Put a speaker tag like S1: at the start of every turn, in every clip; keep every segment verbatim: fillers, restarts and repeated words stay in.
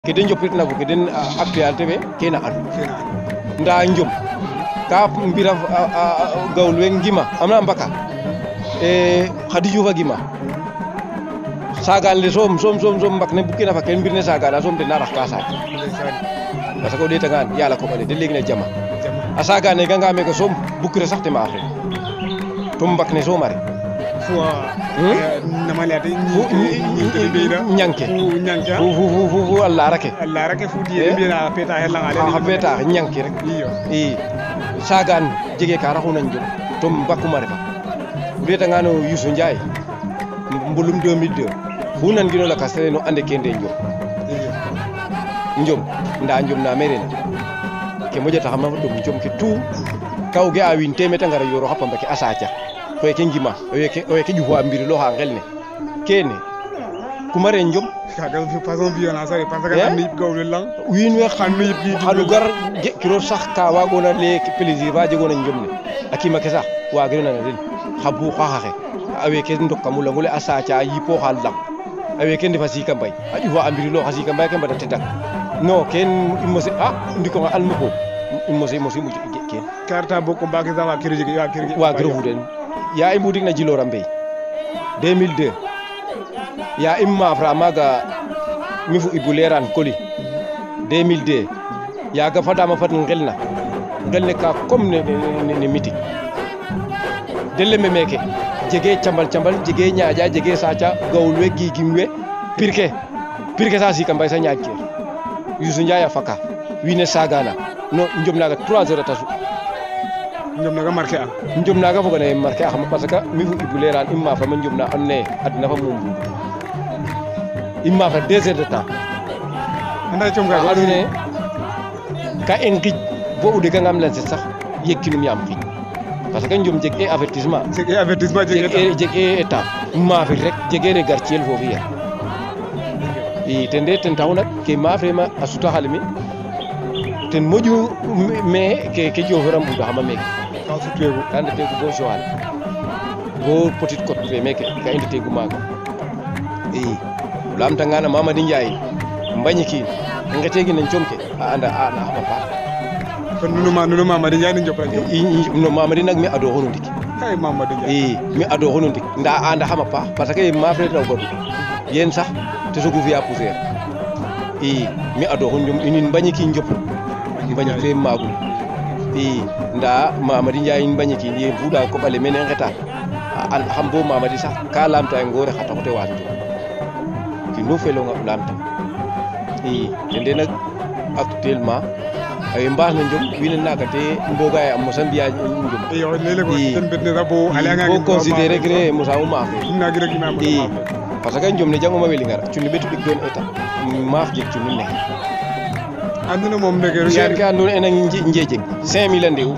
S1: keden jopirna ko keden actualité ɓe kena an nda jom ka mbira gawul we ngima amna mbaka e khadi jufa gima sagan le som som som som mbak ne bukina fa ken mbirne sagana som de narax ka sak parce que o ɗeta ngan yala ko ɓale de legi na jama a sagane ganga me ko som bukire sax te ma afre to mbak ne somare
S2: nama leyate
S1: ñanke
S2: ñanke
S1: fu fu fu fu Allah rake
S2: Allah rake fu diye mbina peta helanga
S1: ha peta ñanki rek i sagan jege ka raxuna njom to mbakuma refa reta ngano Youssou Ndiaye mbulum deux mille deux fu nan gino la kastere no ande kende njom njom nda njom na merena ke mojata xama dum njom ke tout kaw ge a win temeta ngara yoro xappa mbake asaca koy ke ngima ke oy ke juwa mbiri lo ha ngelne kene kumare njom
S2: kaga façon violence ari parce que amni gawle lang
S1: win we
S2: xam mi yib
S1: xanu gar je kiro sax ka wagona le plaisir ba jegona njom ne akima ke sax wa gëna na den xabu xaxaxe awe ke ndokam la ngule asaca yipo xalam awe ke ndefa sika mbay a juwa ambiri lo xasika mbay ke mbada tetak no ken imose ah ndiko almu ko imose imose mu ken
S2: karta boko mbake za wa kirji wa kirji
S1: wa gro den ya imudik na jilora mbey deux mille deux ya imma fra maga mifu ibuleran koli deux mille deux ya ga fada ma fat ngelna ngelne ka comme ne ne miti delle me meke jege chambal chambal jege nyaaja jege sacha gawulwe gigimwe pirke pirke sa si kambay sa nyaajke Youssou Ndiaye faka wine sagana no njom naga trois heures tasu
S2: njom naga marqué am
S1: njom naga foga ne marqué am parce que mi fu ibuleran imma fa man njom na anne adna fa mum imma fa deux heures de temps
S2: anda com ga
S1: adune ka en gij bo ude ga ngam lan sax yekkinum yam gij parce que njom jeg e avertissement
S2: jeg e avertissement jeg
S1: e jeg e état ma fi rek jege ne gartiel fofu ya i tende ten tawna ke ma fe ma asuta halmi ten moju me ke ke joforam bu xama meke
S2: ka sutegu
S1: ande tegu bo joal bo petite côte fe meke ka indi tegu maga i lam tangana Mamadi Ndiaye mbañiki ngetegi nen comke a anda a na xama pa
S2: kon nunu ma nunu Mamadi Ndiaye ni jopra
S1: no Mamadi nak mi ado hono ndik
S2: kay Mamadi Ndiaye
S1: i mi ado hono ndik nda anda xama pa parce que ma fe taw godu yen sax te sogu fiya poussière i mi ado hon jom inin mbañiki njop mbañi fe magul i nda Mamadi Ndiaye mbañiki ni fuda ko bale men ngeta an xam bo Mamadi sax ka lamta ngore xata ko te wan jom ki no felo nga lamta i ende nak actuellement ay mbax na njom wina naga te mboga ya Mozambique njom
S2: yo lele ko ten bedne rabo ala nga
S1: ko considérer que Moussa Ouma
S2: na gi rek ma
S1: i parce que njom ne jangoma weli ngara cunni betu dik don eta maaf jeg cunni ne
S2: andina mom nege
S1: cher ka andona ena njeje cinq mille ndew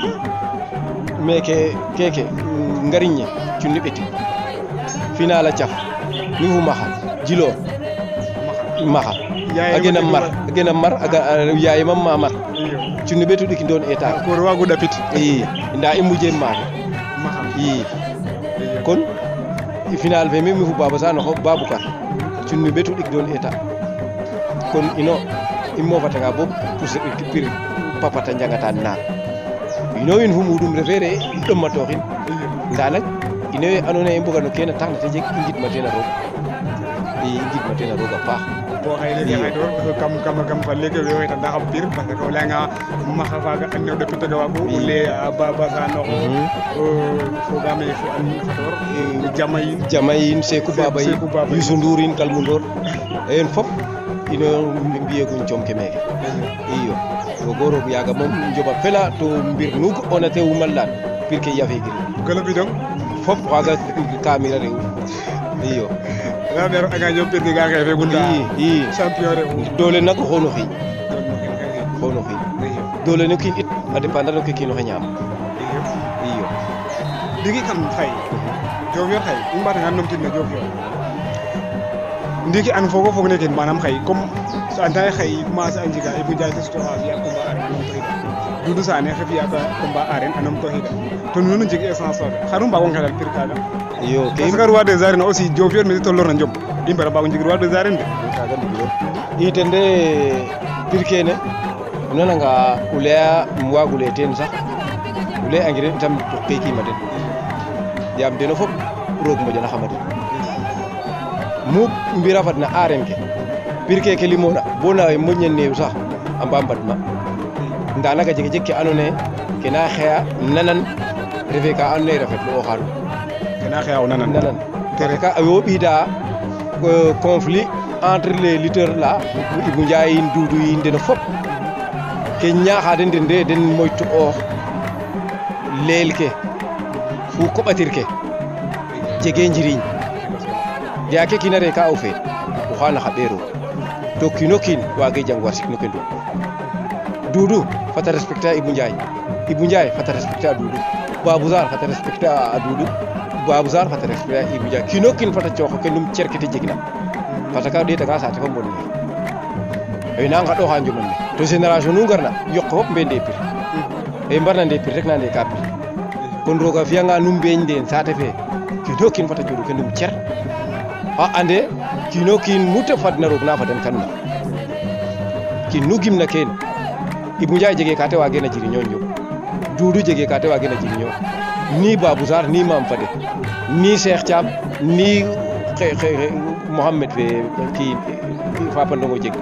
S1: meke keke ngariñe cunni beti final a caf ni fu maxa jilo maxa agena mar agena mar aga yaay mam ma mar cunni betu dik don eta
S2: ko wagu dapit
S1: i nda i mujje maxa i kon final fe mi fu baba sa no Baboucar cunni betu dik don eta kon ino immo fatanga bob pour pir papata njangata na ino win fu mudum refere dum ma toxin nda nak ino anone e mbuga no kena taxna te jeg ngit ma tena rog i ngit ma tena roga paax
S2: bo xay legi xay do kam kam kam fa legi we weta da xam pir parce que la nga ma xafa ga anno de pita ga wagu ule baba sa no fo ga me fo an xator jamayin
S1: jamayin Sekou Baba yi Youssou Ndourine Kalmu Ndor en fop ino mbiye gun comke meke iyo o goro yaga mom njoba fela to mbir nug ona te wumallan pir ke yafe giri
S2: gala bidon
S1: fop waga kamira rew iyo
S2: la mer aga ñom pir ga ga fe gunda
S1: i
S2: champion rew
S1: dole nak xono xi xono xi dole nak it a dépendre no ke kino xanyam iyo
S2: digi kam fay jow yor xay im bata ngam tin na jow yor ndiki an fogo fogo ne ken manam xay comme sa antay xay commencé a njiga e bu jaay testo ha ya ko ba ari non tohida dudu sa ne xefi ya ko ba aren anam tohida to nunu njigi essence xarum ba ko ngalal pir kaga
S1: iyo
S2: parce que roi des arènes aussi jow yor mi to lor na njom i mbara mbago njeg roi des arènes de
S1: kaga ndigilo i ten de pir kene o nananga o leya um waagule teen sax o lay angire itam toqekiima den yaam deno fop roog moƴana xama den mu mbira fadna aren ke pir keke limona bo na moƴna neew sax a mba mbadma nda naga jega jeg ke andoona yee kena xeya nanan refe ka andoona yee rafetlu o xaanu
S2: kena xeya o nanan
S1: nanan parce que awo ɓiida conflit entre les lutteurs là Ibou Ndiaye yin Doudou yin deno fop ke ñaaxa den den de den moytu oox leel ke fu koɓatir ke jege njiriñ ya ke kiina re ka o feet o xaana xa ɓeero to kiino kiin waage jang war sik no kendu Doudou fata respecter a Ibou Ndiaye Ibou Ndiaye fata respecter a Doudou Babou Sarr fata respecter a Doudou Babou Sarr fata respecter a Ibou Ndiaye kiino kiin fata cooxo ke num cer ke te jegna parce que o ɗeetanga saate fa mbon ne na ngaɗoxa njuman ne to génération nu ngarna yoq fop mbe ndepir e mbarna ndepir rek na nde ka pir kon roog a fiyanga nu mbeeñ ndeen saate fe kiino kiin fata cooɗu ke num cer a ande kiino kiin mu te fadna roog na fadan kanuna kiin nu gimna keen Ibou Ndiaye jege ka te wageena jiriñooñ yo Doudou jege ka te wageena jiriñooñ ni Babou Sarr ni Mame Fadé ni Cheikh Thiam ni Mohamed fe kii Fapandongo jeg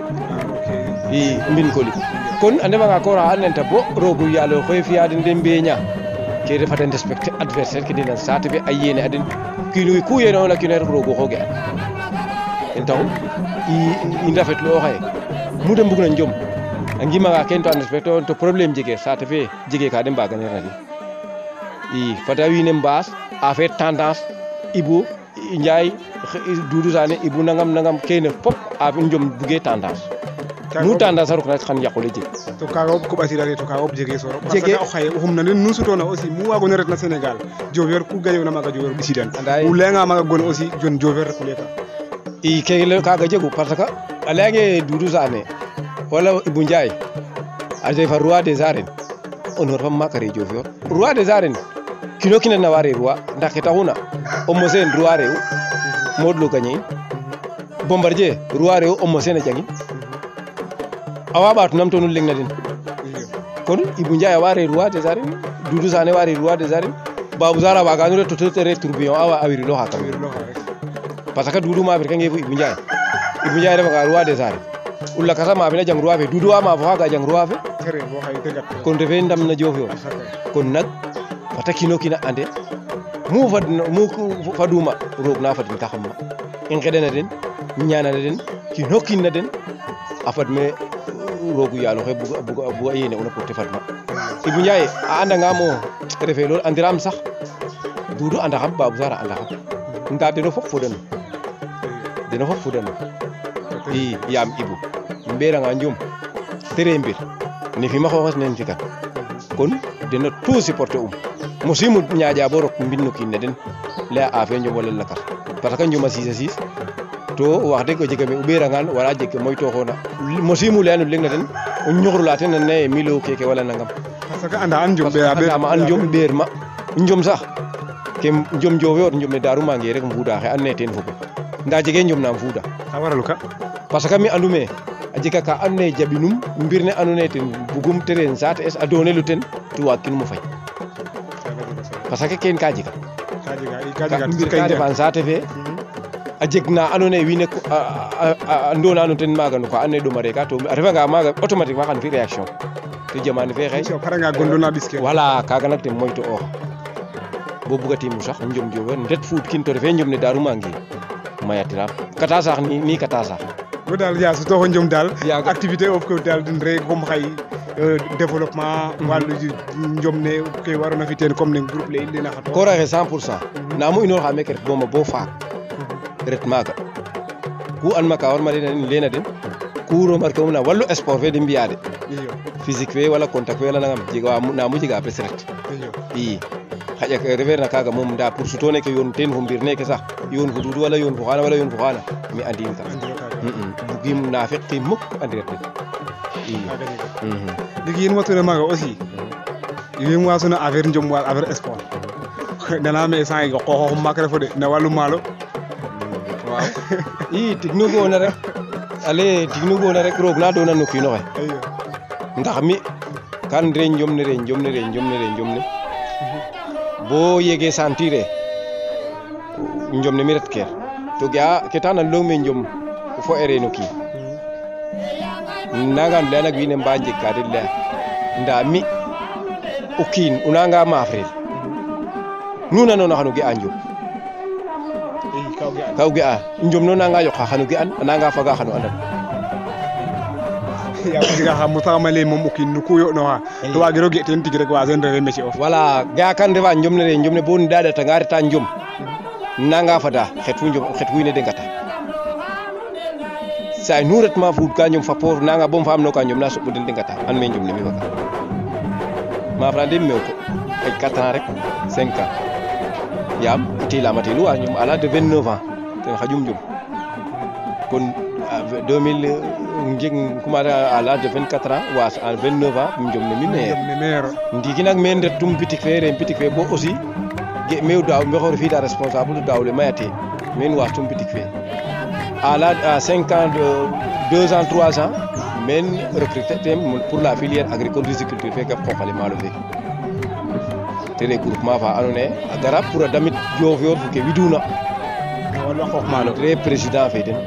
S1: i mbin koli kon a ndefanga koor xa andona bo roogu yaal oxe fiya den de mbeña ke refata respecter adversaire ke den saate fe a yene a den kiin ku yene ona kiino rek roogu xooge an ten taxu i ndafetlu o xaye mu de mbugna njom a ngimanga ken to a respecter on to problème jege saate fe jege ka de mbaganeerna den i fata wiin we mbaas a fait tendance Ibou Ndiaye Doudou Sané Ibou nangam nangam kene fop a njom buge tendance nu tendance a rok na xan yaqule jeg
S2: to kaga fop koɓatirale to kaga fop jege soro parce que o xaye o xumna den nu sutona aussi mu waagona ret na Sénégal Diofior ku gañoona maaga Diofior ɓisiidan u layanga maaga gon aussi jon Diofior rek uleka
S1: i keke kaga jegu parce que a leyange Doudou Sané wala Ibou Ndiaye a refa roi des arènes honneur fam maaka re Diofior roi des arènes kino kina na ware roi ndax ke taxuna Eumeu Sène roi rew Modou Lô gagné Bombardier roi rew Eumeu Sène a jangin awa ɓaatu nam to nu leng na den kon Ibou Ndiaye a ware roi des arènes Doudou Sané ware roi des arènes Babou Sarr a wagano ret to te re tourbillon a wiriloxa kam parce que Doudou ma firkange fo Ibou Ndiaye Ibou Ndiaye refanga roi des arènes o lakasa ma fina jang roi fe Doudou wa ma fo xaga jang roi fe kon refe ndam na Diofior kon nak fata kiino kiina ande mu fadna mu faduma roog na fadin ka xam ma i nqeɗana den ñaanana den kiino kiin na den a fad me roogu yaal oxe buga yene una pour te fadma Ibou Ndiaye a andangamo refe lool andiram sax Doudou andaxam Babou Sarr a andaxam nda deno fop fodanu deno fop fodanu i yaam Ibou mberanga njom tere mbir ne fima xooxes nen fikan kon deno tout supporter um mosimu ñaaƴa bo rok mbin no kiin ne den laya a fe njom wala lakas parce que njoma six a six to wax deg o jega me o ɓerangan wala jeg ke moytoxona mosimu leya no leng na den o ñoxrula ten a naye milo keke wala nangam
S2: parce que anda an njom
S1: andama an njom ɓeer ma njom sax ke njom Diofior njom ne Darou Mangué rek mfuuda xe and naye ten fogu nda jege njom na mfuuda
S2: a waralu ka
S1: parce que mi andume a jega ka and naye jaɓinum mbir ne ando naye ten bugum teen saate es a donelu ten to waag kinum o fay parce que kene ka jega mbir ka ndefan saate fe a jeg na ando naye wiin we a ndonano ten maaga no ka ando naye ɗoma reka to a refanga maaga automatiquement xan fi réaction to jamane fe xay
S2: paranga gondona ɓiske
S1: voilà kaga nak ten moytu oox bo bugatimu sax njom Diofior ndet fuut kin to refe njom ne Darou Mangué mayatiram kata sax ni kata sax
S2: wo dal ya so toxo njom dal activité of ko dal den re comme xay développement walu njom ne ke warona fi ten comme ne groupe le i lena xato
S1: ko raxe cent pour cent namo inoor xa meke ret boma bo faak ret maaga ku an ma ka warma lena den ku remarquer umna wallu sport fe de mbiya de physique fe wala contact fe wala nangam jega namo jega pres ret i xaƴa ke refeerna kaaga moom nda pour suto neke yoon teen fo mbir neke sax yoon fo Doudou wala yoon fo xaana wala yoon fo xaana mi andim ka bugim na feqim muk andiret den
S2: ndiki yin watuna maaga aussi yim wasuna affaire njom wa affaire sport nana me sang yi qoxoxum maak refo de na walu maalo waaw
S1: i tig nu ga'oona rek ale tig nu ga'oona rek roog na doona no kiin oxe
S2: iyo
S1: ndax mi kan re njom ne re njom ne re njom ne re njom ne bo yege sentir e njom ne mi ret keer to ga ke tax na leyong me njom fo ere no kiin nanga leya nak wiin we mba njeg ka den leya nda mi o kiin o nanga maafrel nu nanona xano ga a njom
S2: i kaw ge
S1: ka o ga a njom no nanga yoqa xano ga an a nanga faga xano andan
S2: yaa ko jega xa mosaxama ley moom o kiin no ku yo'nooxa to waagiro ge teen tig rek wa sen refe métier of
S1: wala ga kan refa njom ne re njom ne bo ndaɗatanga reta njom nanga fada xet fu njom xet fu wiin we de ngata saay nu retma fuud ka njom fa poor nanga bom faam no ka njom na soɓu den de ngata an me njom ne mi faga mafra ndem mew ko ay quatre ans rek cinq ans yaam tilama tilu wa njom à l'âge de vingt-neuf ans ten xajum njom kon deux mille njeg commencé à l'âge de vingt-quatre ans wa à vingt-neuf ans njom ne mi meilleur
S2: ne meilleur
S1: ndiki nak me retum pitik fe rem pitik fe bo aussi ge mew daaw me xor fi da responsable daaw le mayate men wa tum pitik fe à l'âge à cinq ans de deux ans trois ans men recruter tem pour la filière agricole riziculture fe ka xoxale malo fe te regroupement fa ando naye a gara pour a damit Diofior fo ke widuna
S2: wala xoox maalo
S1: re président fe den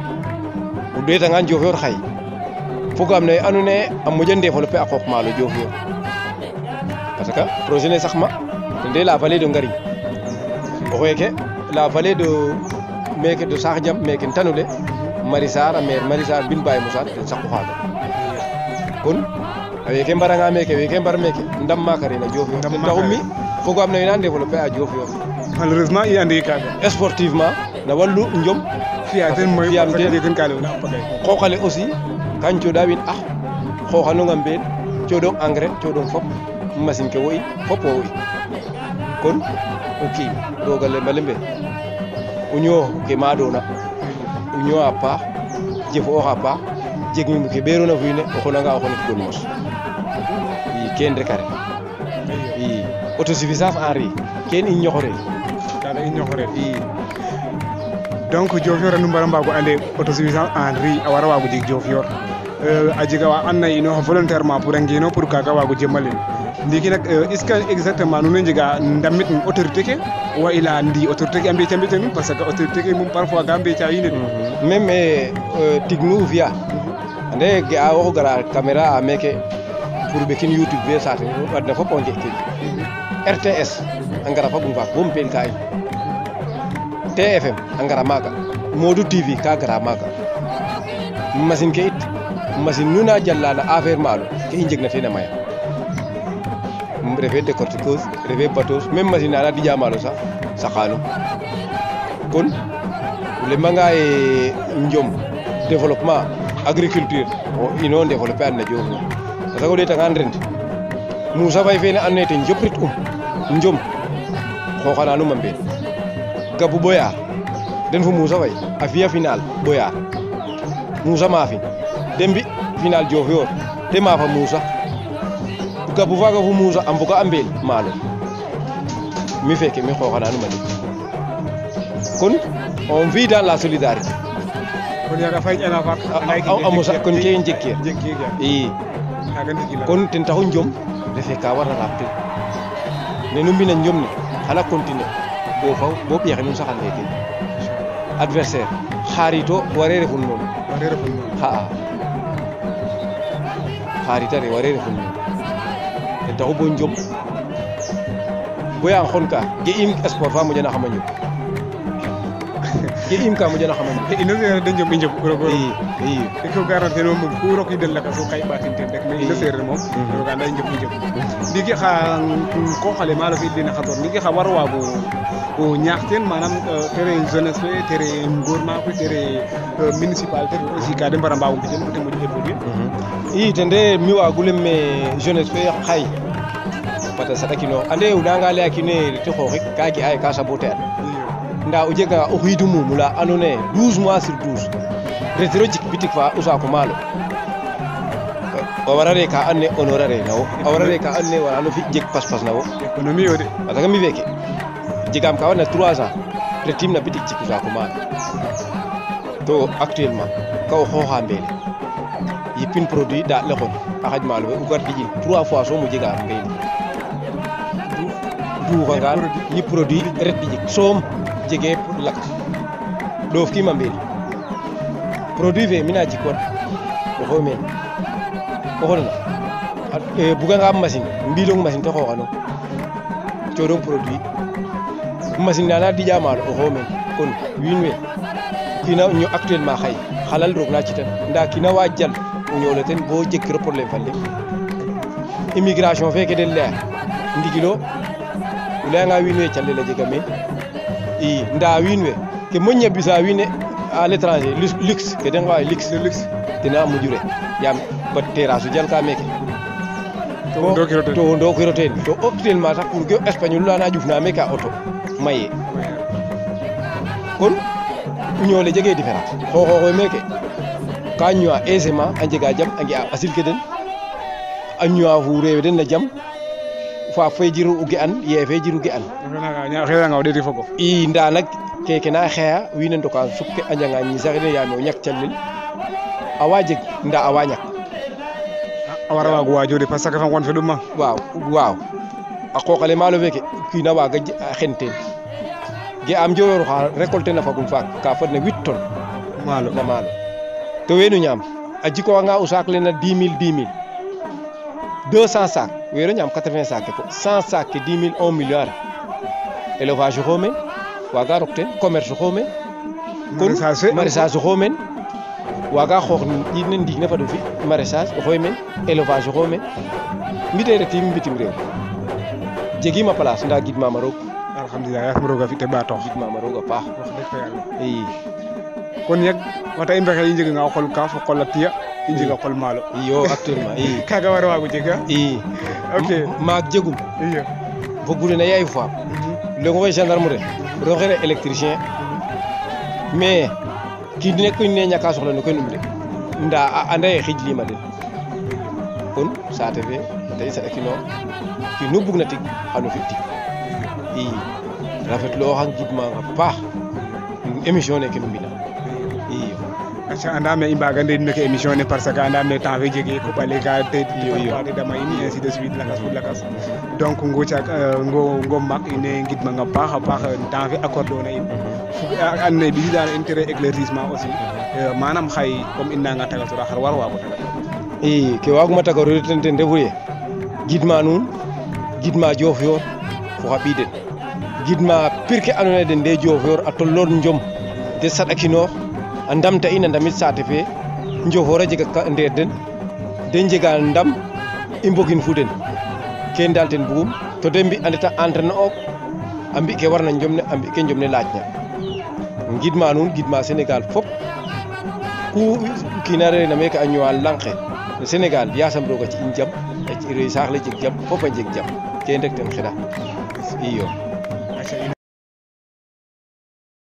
S1: o ɗeetanga Diofior xay fogaam ne ando naye a moƴa développer a qooq maalo Diofior parce que projet ne sax ma ten de la vallée de Ngarigne o xeeke la vallée de meke de Sakh Diam meke tanude Marissar a maire Marissar bin Baye Moussa ten saqu xaaga kon a weeke mbaranga meke weeke mbar meke ndam maaka rena Diofior ten taxu mi fogaam ne na développer a Diofior
S2: malheureusement i andi kaaga
S1: sportivement na wallu njom
S2: fiya ten moy
S1: Fi'am
S2: parce que
S1: ten.
S2: ten ka lewna a pagay
S1: xooxale aussi kan cooɗa wiin ax xooxanong a mbeen cooɗong engrais cooɗong fop machine ke wo'i fop wo wo'i kon o kiin roog a lemba lembe o ñoow ke maadoona o ñoowa paax jef'ooxa paax jeg ke ɓeerona fi ne o xonanga o xonet gon mos i keen rek a ref i autosuffisance en riz keen i ñoxore
S2: kaga i ñoxore
S1: i
S2: donc Diofior a nu mbara mbaago ande autosuffisance en riz a wara waago jeg Diofior a jega wa and naye inoxa volontairement pour a ngeno pour kaaga waago jemalel ndiiki nak est ce que exactement nuun way njega ndamit autorité ke wa i leya ndi autorité ke a mbeeca mbeece nuun parce que autorité ke moom parfois ga mbeeca wiin we de
S1: même tig nu fi'a ande ga'a waxu gara caméra a meke pour ɓekin YouTube fe saate adna fop o njeg kin R T S a ngara fagum faak bo mpeel ka in T F M a ngara maaga Modou T V ka gara maaga machine ke it machine nu na jala na affaire maalo ke i njegna teen a maya refe décortiqueuse refe batteuse même machine na na dija maalo sax saqanum kon o lemanga ye njom développement agriculture o ino développer an na Diofior parce que o ɗeetangaan ren Moussa Faye fene andoona yee ten joprit um njom xooxananum a mbeen Gabou Boyar den fo Moussa Faye a fi'a final Boyar Moussa maafin de mbi final Diofior te maafa Moussa Gabou faaga fo Moussa a mboga a mbeel maalo mi feke mi xooxananum a ndik kon on vit dans la solidarité
S2: kon yaaga fayiƴana faak
S1: a mosa kon ke i njeg ke
S2: jeg ke
S1: i
S2: kaaga ndiki la
S1: kon ten taxu njom refe ka warna raab ten ne nu mbina njom ne xana continuer bo faw bo ɓiyaxe num saxan leke adversaire xaarito ware refun noonu
S2: ware refo noon
S1: xa'a xaarita re ware refun noonu ten taxu bo njom boya xon ka ge im sport fa moƴana xama njom ge im ka moƴana xama njom
S2: ino sereer de njom i njom rogo
S1: i i
S2: e ko garna ten moom ku rokidel laka so kay ɓatin ten rek mais ino sereer moom roga anda njom i njom ndiki xa qooqale maalo fi dena xator ndiki xa war waago o ñaax teen manam tere jeunesse fe tere gouvernement fe tere municipalité fe aussi ka de mbara mbaago mbi ten te moƴo évoluer
S1: i ten de mi waagulem me jeunesse fe xay fata saɗakino ande o nanga laya kine reti xooxik ka ge aye ka saboter nda o jega o xiidu mum la andoona yee douze mois sur douze retiro jik bitik fa o saako maalo a wara re ka andoona yee honore a re na wo a wara re ka andoona yee warano fi jeg pas pas na wo
S2: économie yo de
S1: parce que mi feke jegaam ka warna trois ans retim na bitik ciku saku mana to actuellement ka o xooxa mbeele yipin produit da le xon a xaj maalo fe o gar dijil trois fois so mo jega mbeele duufangaan yip produit ret dijik soom jege lak ɗoof kiima mbeele produit fe mina jikwan oxo meen o xonana buganga machine mbilong machine te xooxano coɗong produit machine nana dija maalo oxo meen kon wiin we kiina ño actuellement xaye xalal roog na citan nda kiina wa jal o ñoole ten bo jegkiro problème fa leŋ immigration feke den leya ndigilo o layanga wiin we calel a jega meen i nda wiin we ke moƴna bisa wiin we à l'étranger luxe ke den waye luxe luxe tena moƴu re yaam bat terrasse o jalka meke to ndokiro ten to actuellement sax pour que espagnol lana ƴufna meke a auto maye kon o ñoole jege différence xooxooxe meke ka ñowa aisément a njega jam a nge a ɓasil ke den a ñowa fu rewe den na jam faak fe jiru o ge an yeefe jiru ge an
S2: xeɗanga o ɗeeti fogo
S1: i nda nak keke na xeya wiin we ndoka sukke a njanga ñisaxine yaame o ñak calel awa jeg nda awa ñak
S2: a wara waago waajode parce que fa ngon fe ɗuma
S1: waaw waaw a qooqale maalo feke kiina waaga xen teen ge am jowoor xa récolté na fagum faak ka fadna huit tonnes
S2: maalo
S1: na maalo to weenu ñaam a jikooxanga o saak le na dix mille dix mille deux cent sac weero ñaam quatre-vingts sac ke ko cent sac ke dix mille un million ara élevage oxo meen waaga rok teen commerce oxo meen kon maraissage oxo meen waaga xoox ƴiid ne ndiig ne fado fi maraissage oxoy meen élevage oxo meen mi de retim bitim reew jegiim a place nda gidmama roog
S2: alhamdulillah yaasam roog a fi te ɓaatoox
S1: gidmama roog a paax
S2: wax deg fa yàlla
S1: i
S2: kon yeg wata i mbexey i njeganga o qol kaaf o qol a tiya i njega qol maalo
S1: iyo actuellement i
S2: kaaga war waago jeg a
S1: i
S2: ok
S1: maak jegum
S2: iyo
S1: fogune yaay faam lengo fe gendarmerie roxere électricien mais kii ne koy ne ñaka soxla no koy num de nda a anda ye xij lima den kon saate fe tay sa kino ki nu bugna tig xano fi tig i rafetlu oxan gidmanga paax émission ne ke nu mbina i
S2: aca andame i mbaga ndeen meke émission ne parce que andame temps fe jege koɓale ka te te dama in ainsi de suite lakas fo lakas donc ngoca ngom mak ine ngidmanga paax a paax temps fe accordé ona in and naye ɓisiidano intérêt éclaircissement aussi manam xay comme i nanga tagatora xar war waago tagat
S1: i ke waaguma tagaroyo ten ten refu ye gidma nuun gidma Diofior fo xa ɓiy den gidma pir ke andoona yee den de Diofior a tolloor njom de saɗakinoox a ndamta in a ndamit saate fe Diofior a jega ndeer den de njega ndam i mbogin fu den kene daal ten bugum to de mbi a ndeta entraîner ook a mbi ke warna njom ne a mbi ke njom ne laacna ngidma nuun gidma Sénégal fop ku kiina reena meke a ñowa lang ke no Sénégal yasam roog a ci in jam a ci saax le jeg jam fop a njeg jam kene rek ten xeɗa iyo